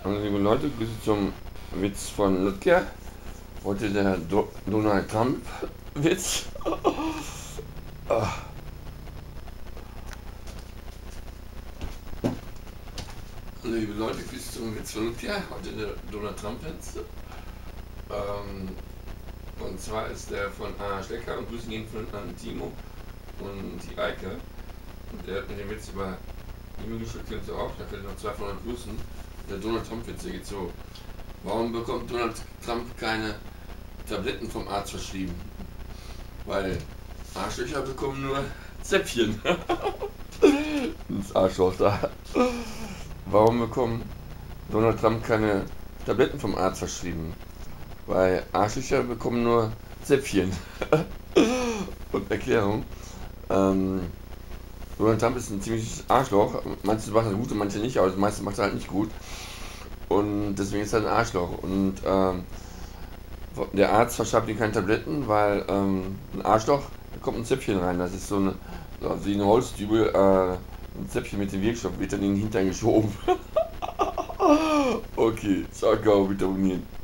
Hallo liebe Leute, Grüße zum Witz von Lütger. Heute der Donald Trump Witz. Ah. Hallo liebe Leute, Grüße zum Witz von Lütger. Heute der Donald Trump Witz. Und zwar ist der von A. Stecker und Grüßen gehen an Timo und die Eike. Und er hat mir den Witz über E-Mail geschickt, kennt ihr auch, da könnt ihr noch 2 von euch grüßen. Der Donald Trump Witz, der geht so. Warum bekommt Donald Trump keine Tabletten vom Arzt verschrieben? Weil Arschlöcher bekommen nur Zäpfchen ins Arschloch da. Warum bekommt Donald Trump keine Tabletten vom Arzt verschrieben? Weil Arschlöcher bekommen nur Zäpfchen. Und Erklärung. Donald Trump ist ein ziemliches Arschloch. Manche macht er gut und manche nicht, aber das meiste macht er halt nicht gut. Und deswegen ist er ein Arschloch. Und der Arzt verschreibt ihm keine Tabletten, weil ein Arschloch, da kommt ein Zäpfchen rein. Das ist so eine, wie eine Holzdübel, ein Zäpfchen mit dem Wirkstoff wird dann in den Hintern geschoben. Okay, ciao, vitaminieren.